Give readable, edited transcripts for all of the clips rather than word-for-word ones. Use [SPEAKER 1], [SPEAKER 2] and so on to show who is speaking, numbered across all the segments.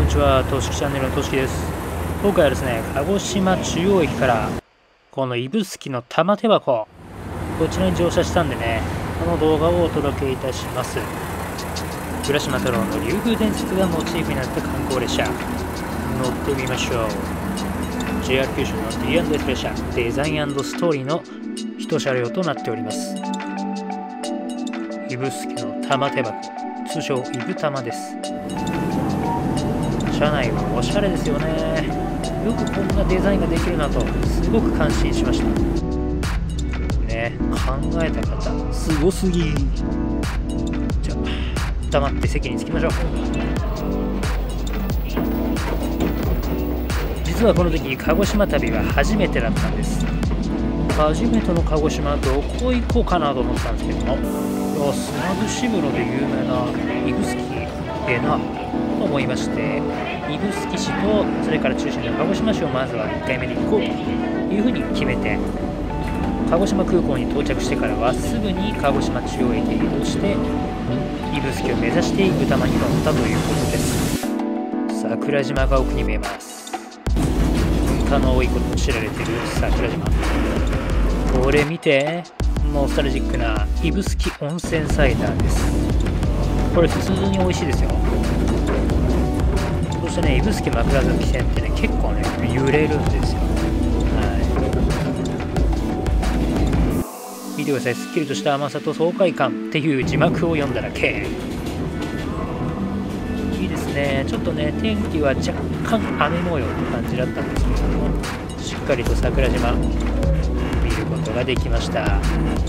[SPEAKER 1] にちは、としきチャンネルのとしきです。今回はですね、鹿児島中央駅からこの指宿の玉手箱、こちらに乗車したんでね、この動画をお届けいたします。浦島太郎の竜宮伝説がモチーフになった観光列車、乗ってみましょう。JR 九州の D&F 列車、デザイン&ストーリーの一車両となっております。指宿の玉手箱、通称イブ玉です。車内はおしゃれですよね。よくこんなデザインができるなとすごく感心しましたね。考えた方すごすぎ。じゃあ黙って席に着きましょう。実はこの時鹿児島旅は初めてだったんです。初めての鹿児島どこ行こうかなと思ったんですけども、砂串風呂で有名な指宿なと思いまして、指宿市とそれから中心の鹿児島市をまずは1回目に行こうというふうに決めて、鹿児島空港に到着してからはすぐに鹿児島中央駅へ移動して指宿を目指してイブ玉に乗ったということです。桜島が奥に見えます。噴火の多いことも知られている桜島、これ見て、ノスタルジックな指宿温泉サイダーです。これ普通に美味しいですよ。そしてね、指宿枕崎線ってね、結構ね揺れるんですよ。見てください。すっきりとした甘さと爽快感っていう字幕を読んだだけ。いいですね。ちょっとね、天気は若干雨模様って感じだったんですけれども、しっかりと桜島見ることができました。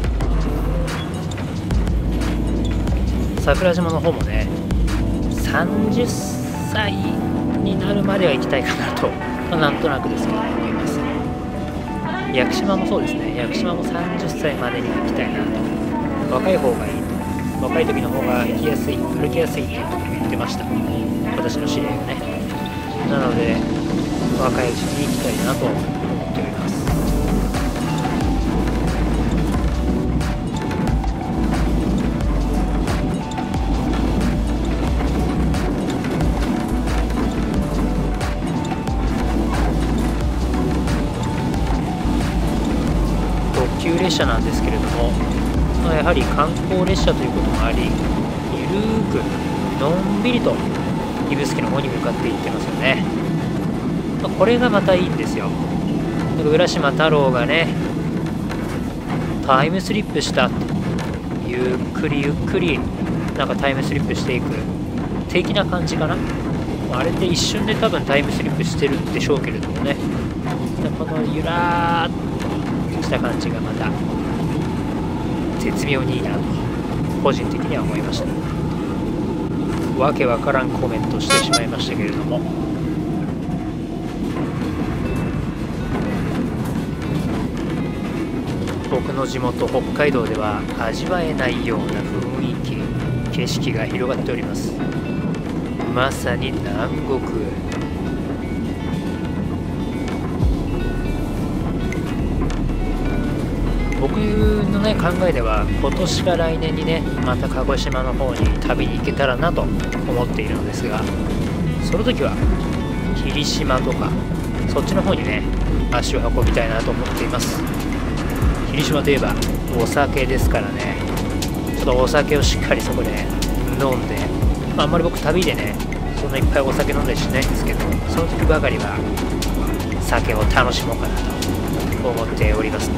[SPEAKER 1] 桜島の方もね、30歳になるまでは行きたいかなと、なんとなくですけど思います。屋久島もそうですね。屋久島も30歳までに行きたいなと。若い方がいいと。若い時の方が行きやすい、歩きやすいっていうことも言ってました。私の知り合いがね。なので、若いうちに行きたいなと思っております。特急列車なんですけれども、やはり観光列車ということもあり、ゆるーくのんびりと指宿の方に向かっていってますよね。これがまたいいんですよ。浦島太郎がね、タイムスリップした、ゆっくりゆっくりなんかタイムスリップしていく的な感じかな。あれって一瞬で多分タイムスリップしてるんでしょうけれどもね、このゆらーっとした感じがまた絶妙にいいなと個人的には思いました。わけわからんコメントしてしまいましたけれども、僕の地元北海道では味わえないような雰囲気、景色が広がっております。まさに南国。僕のね考えでは、今年か来年にねまた鹿児島の方に旅に行けたらなと思っているのですが、その時は霧島とかそっちの方にね足を運びたいなと思っています。霧島といえばお酒ですからね、ちょっとお酒をしっかりそこで飲んで、あんまり僕旅でねそんないっぱいお酒飲んだりしないんですけど、その時ばかりは酒を楽しもうかなと思っております。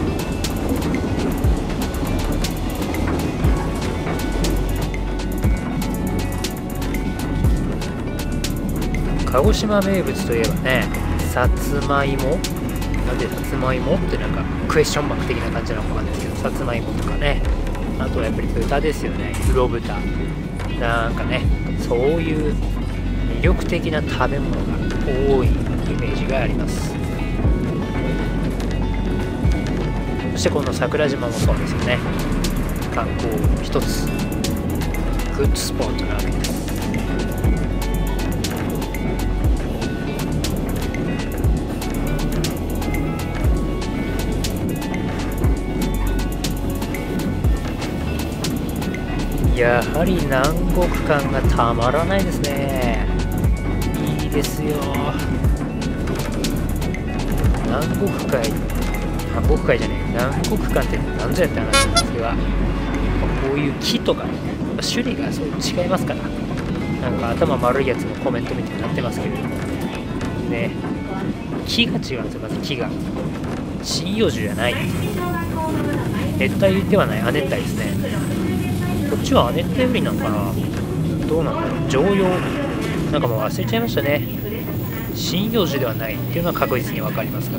[SPEAKER 1] 鹿児島名物といえばね、さつまいも、なんでさつまいもってなんかクエスチョンマーク的な感じなのかわかんないですけど、さつまいもとかね、あとはやっぱり豚ですよね。黒豚なんかね、そういう魅力的な食べ物が多いイメージがあります。そしてこの桜島もそうですよね。観光一つグッドスポットなわけです。やはり南国感がたまらないですね。いいきですよ。南国海じゃねえ、南国間って何ぞやって話なんですけど、こういう木とかね、種類がそう違いますから、なんか頭丸いやつのコメントみたいになってますけれどもね、木が違うんですよ。まず木が針葉樹じゃない、熱帯ではない、亜熱帯ですね。こっちは亜熱帯よりなんかな、どうなんだろう、常用なんかもう忘れちゃいましたね。針葉樹ではないっていうのは確実に分かりますから。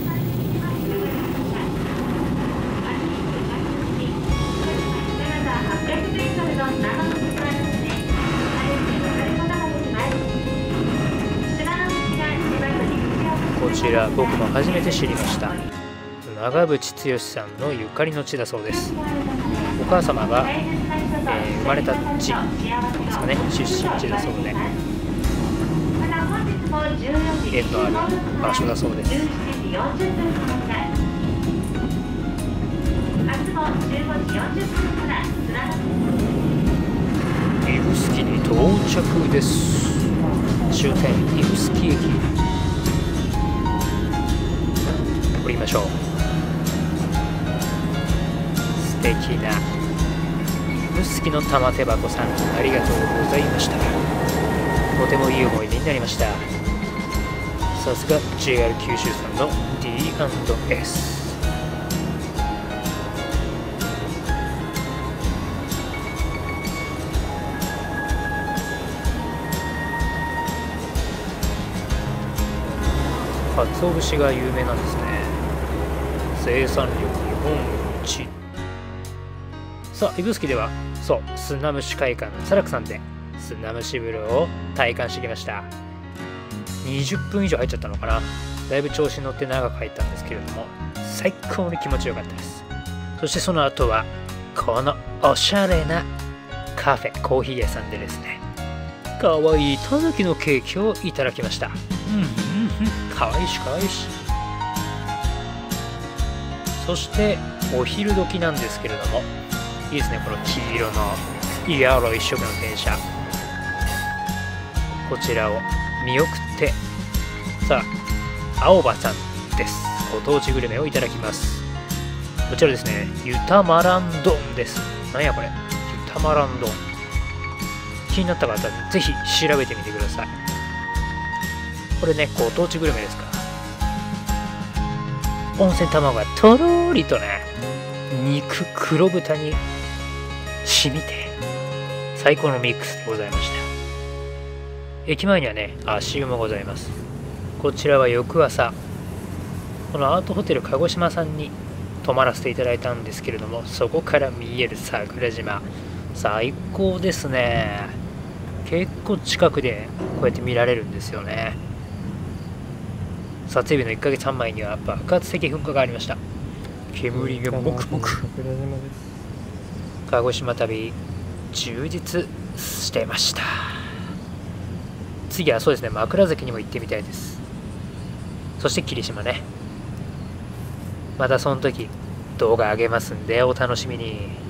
[SPEAKER 1] こちら僕も初めて知りました。長渕剛さんのゆかりの地だそうです。お母様が、生まれた地ですかね、出身地だそうで、縁のある場所だそうです。指宿に到着です。終点指宿駅降りましょう。素敵な指宿の玉手箱さん、ありがとうございました。とてもいい思い出になりました。さすが JR 九州さんの D&S。 鰹節が有名なんですね。生産量日本一。さあ、指宿ではそう砂蒸し会館のサラクさんで砂蒸し風呂を体感してきました。20分以上入っちゃったのかな。だいぶ調子に乗って長く入ったんですけれども、最高に気持ちよかったです。そしてその後はこのおしゃれなカフェコーヒー屋さんでですね、かわいいタヌキのケーキをいただきました。かわいいしかわいいし。そしてお昼時なんですけれども、いいですね、この黄色のイエロー一色の電車、こちらを見送って、さあ青葉さんです。ご当地グルメをいただきます。こちらですね、ゆたまらん丼です。なんやこれ、ゆたまらん丼。気になった方はぜひ調べてみてください。これね、ご当地グルメですから、温泉卵がとろーりとね、肉黒豚に染みて最高のミックスでございました。駅前にはね、足湯もございます。こちらは翌朝、このアートホテル鹿児島さんに泊まらせていただいたんですけれども、そこから見える桜島、最高ですね。結構近くでこうやって見られるんですよね。撮影日の1ヶ月半前には爆発的噴火がありました。煙がもくもく。鹿児島旅充実してました。次はそうですね、枕崎にも行ってみたいです。そして霧島ね。またその時動画上げますんでお楽しみに。